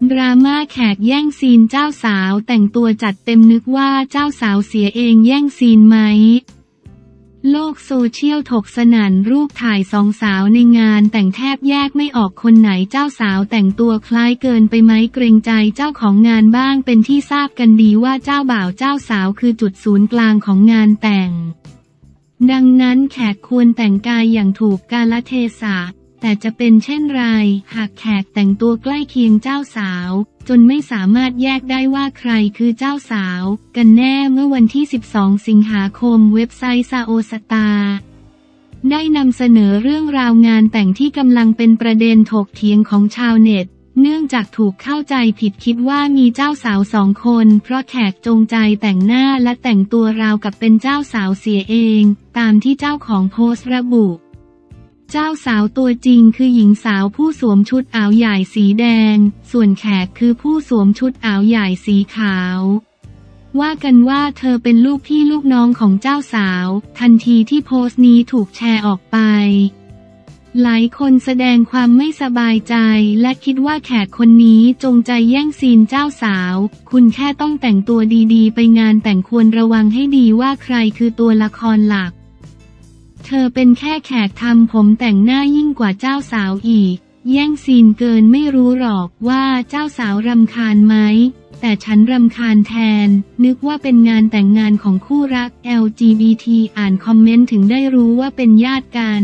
ดราม่าแขกแย่งซีนเจ้าสาวแต่งตัวจัดเต็มนึกว่าเจ้าสาวเสียเองแย่งซีนไหมโลกโซเชียลถกสนั่นรูปถ่ายสองสาวในงานแต่งแทบแยกไม่ออกคนไหนเจ้าสาวแต่งตัวคล้ายเกินไปไหมเกรงใจเจ้าของงานบ้างเป็นที่ทราบกันดีว่าเจ้าบ่าวเจ้าสาวคือจุดศูนย์กลางของงานแต่งดังนั้นแขกควรแต่งกายอย่างถูกกาลเทศะแต่จะเป็นเช่นไรหากแขกแต่งตัวใกล้เคียงเจ้าสาวจนไม่สามารถแยกได้ว่าใครคือเจ้าสาวกันแน่เมื่อวันที่ 12 สิงหาคมเว็บไซต์ซาโอสตาร์ได้นำเสนอเรื่องราวงานแต่งที่กำลังเป็นประเด็นถกเถียงของชาวเน็ตเนื่องจากถูกเข้าใจผิดคิดว่ามีเจ้าสาว2 คนเพราะแขกจงใจแต่งหน้าและแต่งตัวราวกับเป็นเจ้าสาวเสียเองตามที่เจ้าของโพสต์ระบุเจ้าสาวตัวจริงคือหญิงสาวผู้สวมชุดอ่าวใหญ่สีแดงส่วนแขกคือผู้สวมชุดอ่าวใหญ่สีขาวว่ากันว่าเธอเป็นลูกพี่ลูกน้องของเจ้าสาวทันทีที่โพสต์นี้ถูกแชร์ออกไปหลายคนแสดงความไม่สบายใจและคิดว่าแขกคนนี้จงใจแย่งซีนเจ้าสาวคุณแค่ต้องแต่งตัวดีๆไปงานแต่งควรระวังให้ดีว่าใครคือตัวละครหลักเธอเป็นแค่แขกทำผมแต่งหน้ายิ่งกว่าเจ้าสาวอีกแย่งซีนเกินไม่รู้หรอกว่าเจ้าสาวรำคาญไหมแต่ฉันรำคาญแทนนึกว่าเป็นงานแต่งงานของคู่รัก LGBT อ่านคอมเมนต์ถึงได้รู้ว่าเป็นญาติกัน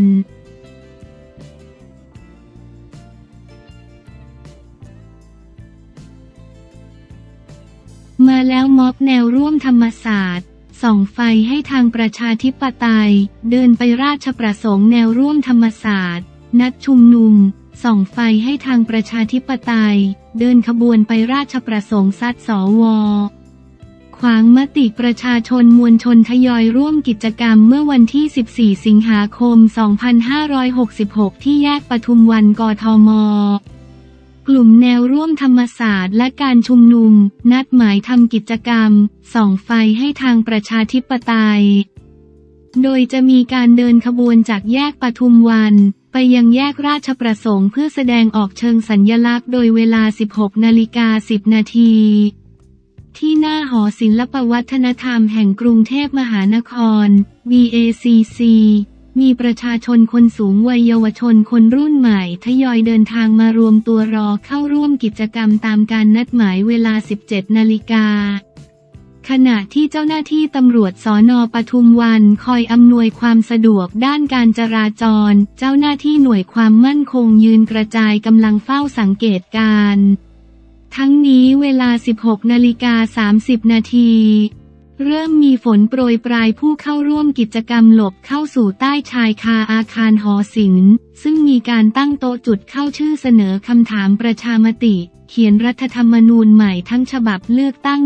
มาแล้วม็อบแนวร่วมธรรมศาสตร์ส่องไฟให้ทางประชาธิปไตยเดินไปราชประสงค์แนวร่วมธรรมศาสตร์นัดชุมนุมส่องไฟให้ทางประชาธิปไตยเดินขบวนไปราชประสงค์ซัดสว.ขวางมติประชาชนมวลชนทยอยร่วมกิจกรรมเมื่อวันที่ 14 สิงหาคม 2566 ที่แยกปทุมวันกทม.กลุ่มแนวร่วมธรรมศาสตร์และการชุมนุมนัดหมายทำกิจกรรมส่องไฟให้ทางประชาธิปไตยโดยจะมีการเดินขบวนจากแยกปทุมวันไปยังแยกราชประสงค์เพื่อแสดงออกเชิงสัญลักษณ์โดยเวลา 16:10 นาทีที่หน้าหอศิลปวัฒนธรรมแห่งกรุงเทพมหานคร VACCมีประชาชนคนสูงวัยเยาวชนคนรุ่นใหม่ทยอยเดินทางมารวมตัวรอเข้าร่วมกิจกรรมตามการนัดหมายเวลา 17 นาฬิกาขณะที่เจ้าหน้าที่ตำรวจสน.ปทุมวันคอยอำนวยความสะดวกด้านการจราจรเจ้าหน้าที่หน่วยความมั่นคงยืนกระจายกำลังเฝ้าสังเกตการณ์ทั้งนี้เวลา 16:30 นาทีเริ่มมีฝนโปรยปลายผู้เข้าร่วมกิจกรรมหลบเข้าสู่ใต้ชายคาอาคารหอศิลป์ซึ่งมีการตั้งโต๊ะจุดเข้าชื่อเสนอคำถามประชามติเขียนรัฐธรรมนูญใหม่ทั้งฉบับเลือกตั้ง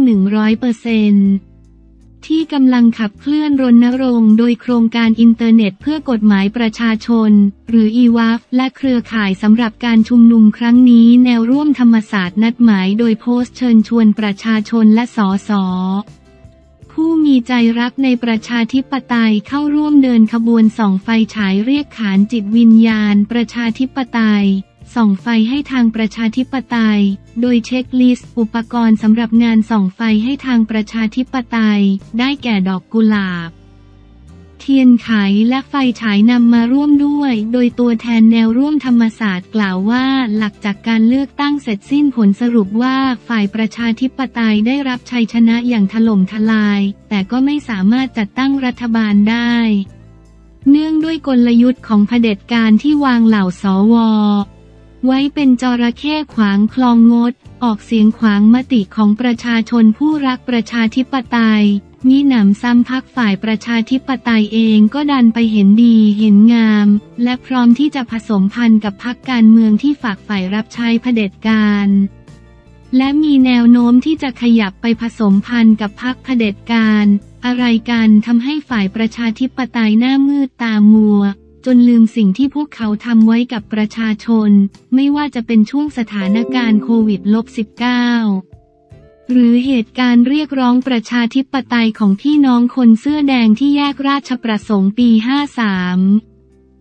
100% ที่กำลังขับเคลื่อนรณรงค์โดยโครงการอินเทอร์เน็ตเพื่อกฎหมายประชาชนหรือ EWAF และเครือข่ายสำหรับการชุมนุมครั้งนี้แนวร่วมธรรมศาสตร์นัดหมายโดยโพสต์เชิญชวนประชาชนและสส.ผู้มีใจรักในประชาธิปไตยเข้าร่วมเดินขบวนส่องไฟฉายเรียกขานจิตวิญญาณประชาธิปไตยส่องไฟให้ทางประชาธิปไตยโดยเช็คลิสต์อุปกรณ์สำหรับงานส่องไฟให้ทางประชาธิปไตยได้แก่ดอกกุหลาบเทียนไขและไฟฉายนำมาร่วมด้วยโดยตัวแทนแนวร่วมธรรมศาสตร์กล่าวว่าหลักจากการเลือกตั้งเสร็จสิ้นผลสรุปว่าฝ่ายประชาธิปไตยได้รับชัยชนะอย่างถล่มทลายแต่ก็ไม่สามารถจัดตั้งรัฐบาลได้เนื่องด้วยกลยุทธ์ของเผด็จการที่วางเหล่าสว.ไว้เป็นจระเข้ขวางคลองงดออกเสียงขวางมติของประชาชนผู้รักประชาธิปไตยมิหนำซ้ำพรรคฝ่ายประชาธิปไตยเองก็ดันไปเห็นดีเห็นงามและพร้อมที่จะผสมพันธ์กับพรรคการเมืองที่ฝากฝ่ายรับใช้เผด็จการและมีแนวโน้มที่จะขยับไปผสมพันธ์กับพรรคเผด็จการอะไรกันทำให้ฝ่ายประชาธิปไตยหน้ามืดตามัวจนลืมสิ่งที่พวกเขาทำไว้กับประชาชนไม่ว่าจะเป็นช่วงสถานการณ์โควิด-19 หรือเหตุการณ์เรียกร้องประชาธิปไตยของพี่น้องคนเสื้อแดงที่แยกราชประสงค์ปี 53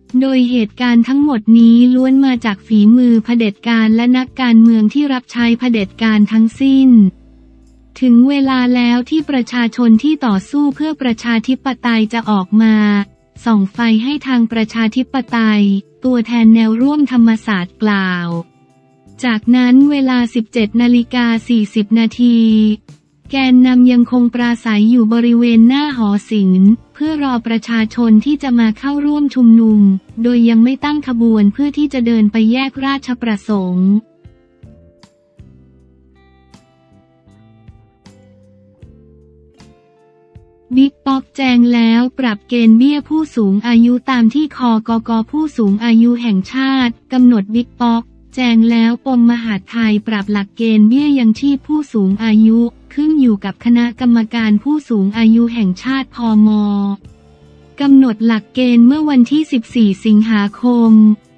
โดยเหตุการณ์ทั้งหมดนี้ล้วนมาจากฝีมือเผด็จการและนักการเมืองที่รับใช้เผด็จการทั้งสิ้นถึงเวลาแล้วที่ประชาชนที่ต่อสู้เพื่อประชาธิปไตยจะออกมาส่องไฟให้ทางประชาธิปไตยตัวแทนแนวร่วมธรรมศาสตร์กล่าวจากนั้นเวลา 17:40 นาทีแกนนำยังคงปราศัยอยู่บริเวณหน้าหอศิลป์เพื่อรอประชาชนที่จะมาเข้าร่วมชุมนุมโดยยังไม่ตั้งขบวนเพื่อที่จะเดินไปแยกราชประสงค์บิ๊กป๊อกแจงแล้วปรับเกณฑ์เบี้ยผู้สูงอายุตามที่คกก.ผู้สูงอายุแห่งชาติกำหนดบิ๊กป๊อกแจงแล้วปมมหาดไทยปรับหลักเกณฑ์เบี้ยยังชีพผู้สูงอายุขึ้นอยู่กับคณะกรรมการผู้สูงอายุแห่งชาติพม.กำหนดหลักเกณฑ์เมื่อวันที่ 14 สิงหาคม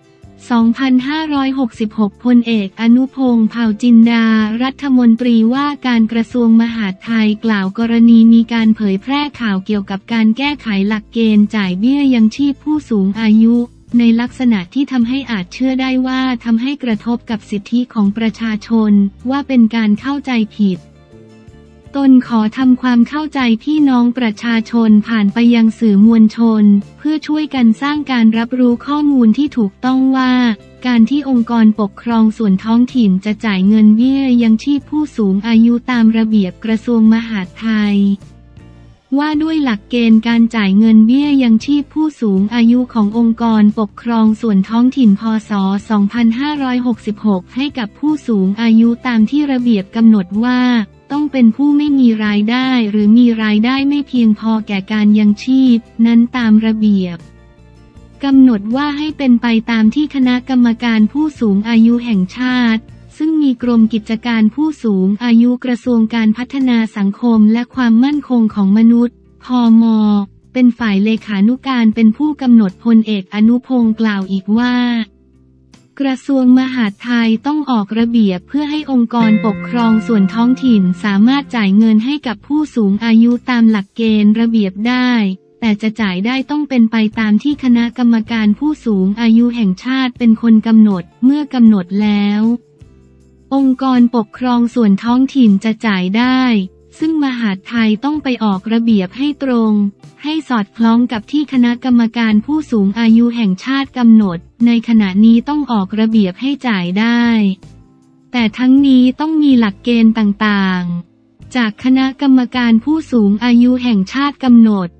2566 พลเอกอนุพงษ์ เผ่าจินดารัฐมนตรีว่าการกระทรวงมหาดไทยกล่าวกรณีมีการเผยแพร่ข่าวเกี่ยวกับการแก้ไขหลักเกณฑ์จ่ายเบี้ยยังชีพผู้สูงอายุในลักษณะที่ทำให้อาจเชื่อได้ว่าทำให้กระทบกับสิทธิของประชาชนว่าเป็นการเข้าใจผิดตนขอทำความเข้าใจพี่น้องประชาชนผ่านไปยังสื่อมวลชนเพื่อช่วยกันสร้างการรับรู้ข้อมูลที่ถูกต้องว่าการที่องค์กรปกครองส่วนท้องถิ่นจะจ่ายเงินเบี้ยยังชีพผู้สูงอายุตามระเบียบกระทรวงมหาดไทยว่าด้วยหลักเกณฑ์การจ่ายเงินเบี้ยยังชีพผู้สูงอายุขององค์กรปกครองส่วนท้องถิ่นพ.ศ. 2566ให้กับผู้สูงอายุตามที่ระเบียบกำหนดว่าต้องเป็นผู้ไม่มีรายได้หรือมีรายได้ไม่เพียงพอแก่การยังชีพนั้นตามระเบียบกำหนดว่าให้เป็นไปตามที่คณะกรรมการผู้สูงอายุแห่งชาติซึ่งมีกรมกิจการผู้สูงอายุกระทรวงการพัฒนาสังคมและความมั่นคงของมนุษย์พม.เป็นฝ่ายเลขานุการเป็นผู้กำหนดพลเอกอนุพงษ์กล่าวอีกว่ากระทรวงมหาดไทยต้องออกระเบียบเพื่อให้องค์กรปกครองส่วนท้องถิ่นสามารถจ่ายเงินให้กับผู้สูงอายุตามหลักเกณฑ์ระเบียบได้แต่จะจ่ายได้ต้องเป็นไปตามที่คณะกรรมการผู้สูงอายุแห่งชาติเป็นคนกำหนดเมื่อกำหนดแล้วองค์กรปกครองส่วนท้องถิ่นจะจ่ายได้ซึ่งมหาดไทยต้องไปออกระเบียบให้ตรงให้สอดคล้องกับที่คณะกรรมการผู้สูงอายุแห่งชาติกำหนดในขณะนี้ต้องออกระเบียบให้จ่ายได้แต่ทั้งนี้ต้องมีหลักเกณฑ์ต่างๆจากคณะกรรมการผู้สูงอายุแห่งชาติกำหนด